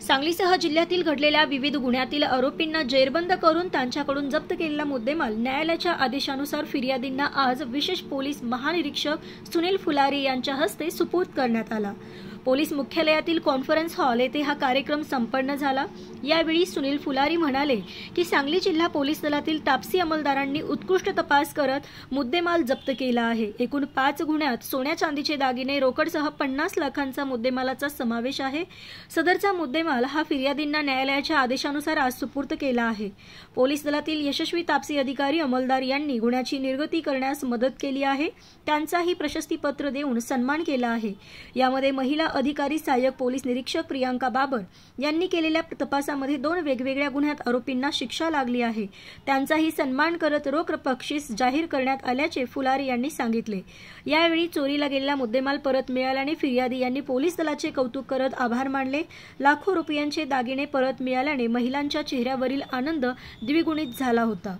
सांगलीसह जिल्ह्यातील घडलेल्या विविध गुन्ह्यातील आरोपींना जेरबंद करून त्यांच्याकडून जप्त केलेला मुद्देमाल न्यायालयाच्या आदेशानुसार फिर्यादींना आज विशेष पोलीस महानिरीक्षक सुनील फुलारी यांच्या हस्ते सुपूर्द करण्यात आला। पोलीस मुख्यालयातील कॉन्फरन्स हॉल येथे हा कार्यक्रम संपन्न झाला। यावेळी सुनील फुलारी म्हणाले की सांगली जिल्हा पोलीस दलातील तापसी अंमलदारांनी उत्कृष्ट तपास करत मुद्देमाल जप्त केला आहे। एकूण 5 गुन्ह्यात सोन्या चांदीचे दागिने रोकडसह 50 लाखांचा मुद्देमालाचा समावेश आहे। सदरचा मुद्देमाल हा फिर्यादींना न्यायालयाच्या आदेशानुसार आज सुपूर्द केला आहे। पोलीस दलातील यशस्वी तापसी अधिकारी अंमलदार यांनी गुन्ह्याची निर्गती करण्यास मदत केली आहे। त्यांचाही प्रशस्तीपत्र देऊन सन्मान केला आहे। यामध्ये महिला अधिकारी सहाय्यक पोलीस निरीक्षक प्रियांका बाबर यांनी केलेल्या तपासामध्ये 2 वेगवेगळ्या गुन्ह्यात आरोपींना शिक्षा लागली आहे। त्यांचाही सन्मान करत रोख बक्षीस जाहीर करण्यात आल्याचे फुलारी यांनी सांगितले। यावेळी चोरीला गेलेला मुद्देमाल परत मिळाल्याने फिर्यादी यांनी पोलीस दलाचे कौतुक करत आभार मानले। लाखो रुपयांचे दागिने परत मिळाल्याने महिलांच्या चेहऱ्यावरील आनंद द्विगुणित झाला होता।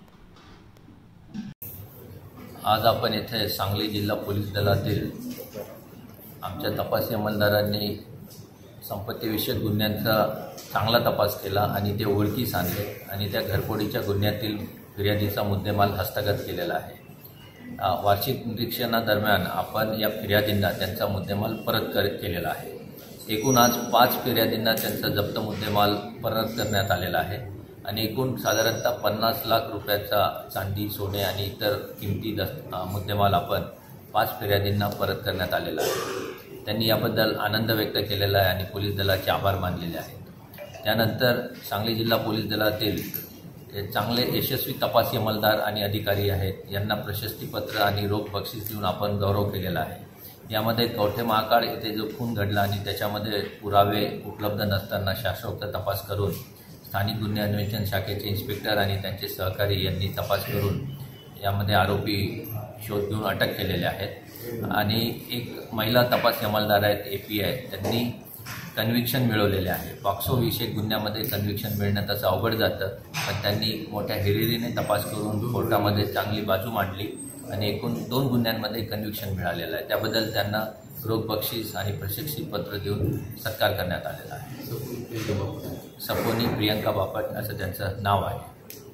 आज आपण येथे सांगली जिल्हा पोलीस दलातील आमच्या तपासी अंमलदारांनी संपत्तीविषयक गुन्ह्यांचा चांगला तपास केला आणि ते ओळखीस आणले आणि त्या घरफोडीच्या गुन्ह्यातील फिर्यादीचा मुद्देमाल हस्तगत केलेला आहे। वार्षिक निरीक्षणादरम्यान आपण या फिर्यादींना त्यांचा मुद्देमाल परत केलेला आहे। एकूण आज 5 फिर्यादींना त्यांचा जप्त मुद्देमाल परत करण्यात आलेला आहे आणि एकूण साधारणतः 50 लाख रुपयाचा चांदी, सोने आणि इतर किमती मुद्देमाल आपण 5 फिर्यादींना परत करण्यात आलेला आहे। त्यांनी याबद्दल आनंद व्यक्त केलेला आहे आणि पोलीस दलाचे आभार मानलेले आहेत। त्यानंतर सांगली जिल्हा पोलीस दलातील चांगले यशस्वी तपासी अंमलदार आणि अधिकारी आहेत, यांना प्रशस्तीपत्र आणि रोख बक्षीस देऊन आपण गौरव केलेला आहे। यामध्ये कवठे महाकाळ येथे जो खून घडला आणि त्याच्यामध्ये पुरावे उपलब्ध नसताना शास्त्रोक्त तपास करून स्थानिक गुन्हे अन्वेषण शाखेचे इन्स्पेक्टर आणि त्यांचे सहकारी यांनी तपास करून यामध्ये आरोपी शोध घेऊन अटक केलेले आहेत आणि एक महिला तपासी अंमलदार आहेत API, त्यांनी कन्व्हिक्शन मिळवलेले आहे। पॉक्सो विषयक गुन्ह्यामध्ये कन्व्हिक्शन मिळणं तसं अवघड जातं, पण त्यांनी मोठ्या हिरिरीने तपास करून कोर्टामध्ये चांगली बाजू मांडली आणि एकूण 2 गुन्ह्यांमध्ये कन्व्हिक्शन मिळालेलं आहे। त्याबद्दल त्यांना रोख बक्षीस आणि प्रशस्तीपत्र देऊन सत्कार करण्यात आलेला आहे। सपोनी प्रियंका बापट असं त्यांचं नाव आहे।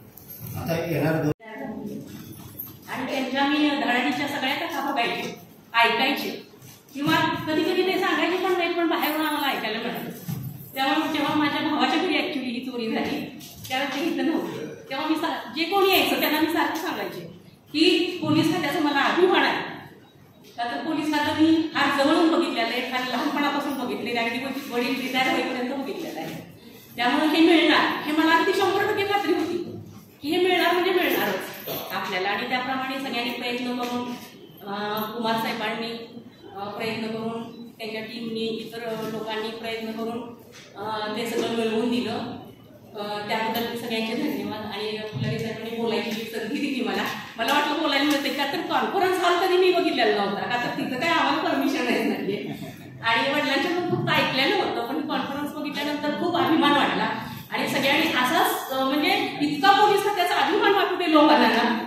आणि त्यांच्या मी धडाडीच्या सगळ्या कथा बघायचे, ऐकायचे किंवा कधी कधी ते सांगायचे पण नाही, पण बाहेरून आम्हाला ऐकायला मिळालं। तेव्हा जेव्हा माझ्या भावाच्या घरी ॲक्च्युली ही चोरी झाली त्यावेळेस ते इथं नव्हते, तेव्हा मी जे कोणी यायचं त्यांना मी सारखं सांगायचे की पोलीस खात्याचं मला अभिमान आहे। तर पोलीस खातं मी फार जवळून बघितलेलं आहे, फार लहानपणापासून बघितले आणि वडील रिटायर होईपर्यंत बघितलेलं आहे। त्यामुळे हे मिळणार हे मला अगदी 100% खात्री होती की हे मिळणार म्हणजे मिळणारच आपल्याला। आणि त्याप्रमाणे सगळ्यांनी प्रयत्न करून कुमार साहेबांनी प्रयत्न करून, त्यांच्या टीमनी, इतर लोकांनी प्रयत्न करून ते सगळं मिळवून दिलं। त्याबद्दल सगळ्यांचे धन्यवाद। आणि फुलारी साहेबांनी बोलायची संधी दिली मला वाटलं बोलायला मिळते का, तर कॉन्फरन्स हॉल कधी मी बघितलेला नव्हता का, तर तिथं काय आम्हाला परमिशन नाही आणि वडिलांच्या पण खूप ऐकलेलं होतं, पण कॉन्फरन्स बघितल्यानंतर खूप अभिमान वाटला आणि सगळ्यांनी असाच म्हणजे इतका पोलीस खात्याचा अभिमान वाटू दे लोकांना